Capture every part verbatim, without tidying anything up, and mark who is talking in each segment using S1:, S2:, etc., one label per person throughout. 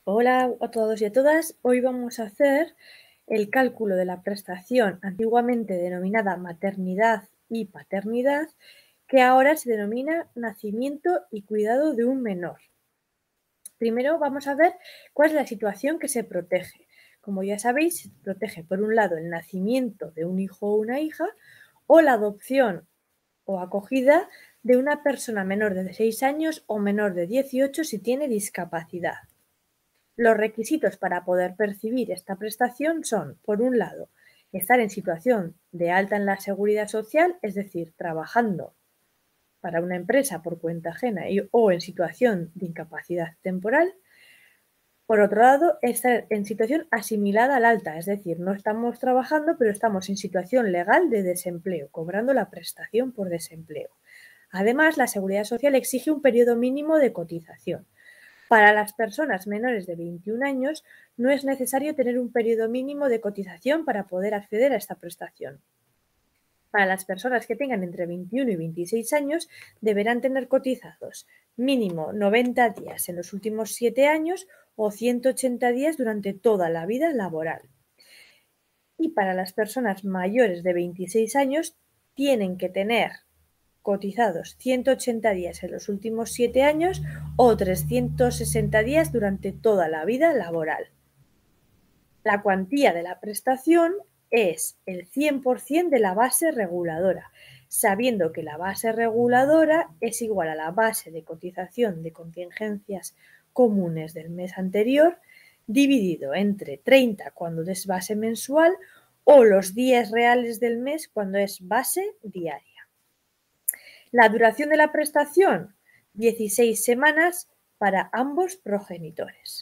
S1: Hola a todos y a todas. Hoy vamos a hacer el cálculo de la prestación antiguamente denominada maternidad y paternidad, que ahora se denomina nacimiento y cuidado de un menor. Primero vamos a ver cuál es la situación que se protege. Como ya sabéis, se protege por un lado el nacimiento de un hijo o una hija o la adopción o acogida de una persona menor de seis años o menor de dieciocho si tiene discapacidad. Los requisitos para poder percibir esta prestación son, por un lado, estar en situación de alta en la seguridad social, es decir, trabajando para una empresa por cuenta ajena y, o en situación de incapacidad temporal. Por otro lado, estar en situación asimilada al alta, es decir, no estamos trabajando, pero estamos en situación legal de desempleo, cobrando la prestación por desempleo. Además, la Seguridad Social exige un periodo mínimo de cotización. Para las personas menores de veintiún años no es necesario tener un periodo mínimo de cotización para poder acceder a esta prestación. Para las personas que tengan entre veintiuno y veintiséis años deberán tener cotizados mínimo noventa días en los últimos siete años o ciento ochenta días durante toda la vida laboral. Y para las personas mayores de veintiséis años tienen que tener cotizados ciento ochenta días en los últimos siete años o trescientos sesenta días durante toda la vida laboral. La cuantía de la prestación es el cien por ciento de la base reguladora, sabiendo que la base reguladora es igual a la base de cotización de contingencias comunes del mes anterior, dividido entre treinta cuando es base mensual o los días reales del mes cuando es base diaria. La duración de la prestación, dieciséis semanas para ambos progenitores.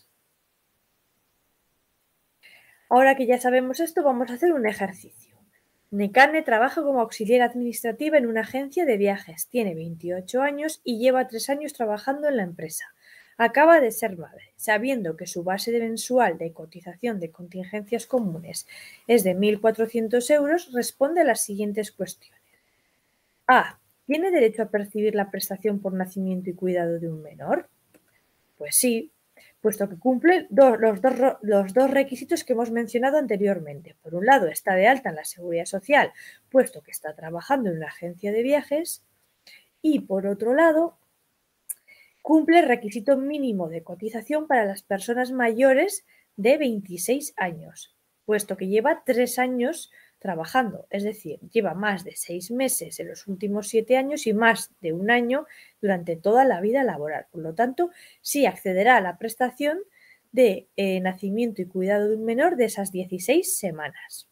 S1: Ahora que ya sabemos esto, vamos a hacer un ejercicio. Nekane trabaja como auxiliar administrativa en una agencia de viajes. Tiene veintiocho años y lleva tres años trabajando en la empresa. Acaba de ser madre. Sabiendo que su base mensual de cotización de contingencias comunes es de mil cuatrocientos euros, responde a las siguientes cuestiones. A. ¿Tiene derecho a percibir la prestación por nacimiento y cuidado de un menor? Pues sí, puesto que cumple dos, los, dos, los dos requisitos que hemos mencionado anteriormente. Por un lado, está de alta en la Seguridad Social, puesto que está trabajando en una agencia de viajes. Y por otro lado, cumple el requisito mínimo de cotización para las personas mayores de veintiséis años, puesto que lleva tres años trabajando, es decir, lleva más de seis meses en los últimos siete años y más de un año durante toda la vida laboral. Por lo tanto, sí accederá a la prestación de eh, nacimiento y cuidado de un menor de esas dieciséis semanas.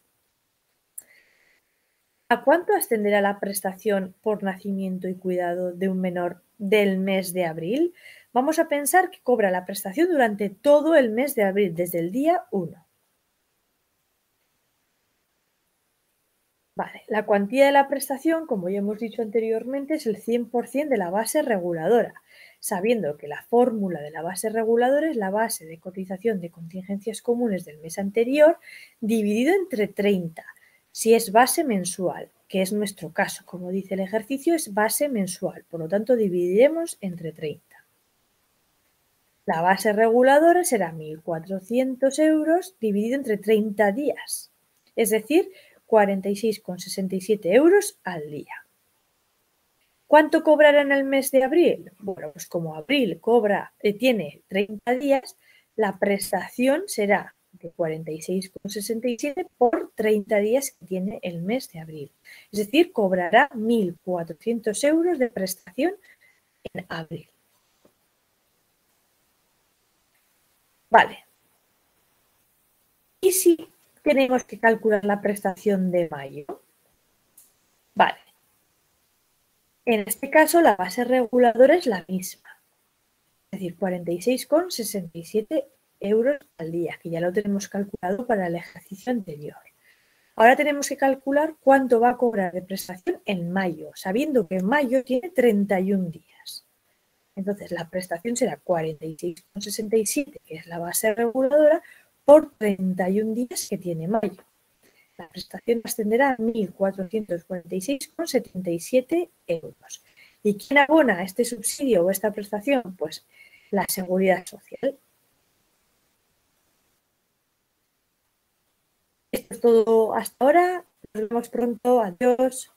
S1: ¿A cuánto ascenderá la prestación por nacimiento y cuidado de un menor del mes de abril? Vamos a pensar que cobra la prestación durante todo el mes de abril, desde el día uno. Vale, la cuantía de la prestación, como ya hemos dicho anteriormente, es el cien por ciento de la base reguladora, sabiendo que la fórmula de la base reguladora es la base de cotización de contingencias comunes del mes anterior dividido entre treinta, si es base mensual, que es nuestro caso. Como dice el ejercicio, es base mensual, por lo tanto dividiremos entre treinta. La base reguladora será mil cuatrocientos euros dividido entre treinta días, es decir, cuarenta y seis coma sesenta y siete euros al día. ¿Cuánto cobrará en el mes de abril? Bueno, pues como abril cobra, eh, tiene treinta días, la prestación será de cuarenta y seis coma sesenta y siete por treinta días que tiene el mes de abril. Es decir, cobrará mil cuatrocientos euros de prestación en abril. Vale. ¿Y si tenemos que calcular la prestación de mayo? Vale. En este caso, la base reguladora es la misma, es decir, cuarenta y seis coma sesenta y siete euros al día, que ya lo tenemos calculado para el ejercicio anterior. Ahora tenemos que calcular cuánto va a cobrar de prestación en mayo, sabiendo que en mayo tiene treinta y un días. Entonces, la prestación será cuarenta y seis coma sesenta y siete, que es la base reguladora, por treinta y un días que tiene mayo. La prestación ascenderá a mil cuatrocientos cuarenta y seis coma setenta y siete euros. ¿Y quién abona este subsidio o esta prestación? Pues la Seguridad Social. es todo hasta ahora. Nos vemos pronto. Adiós.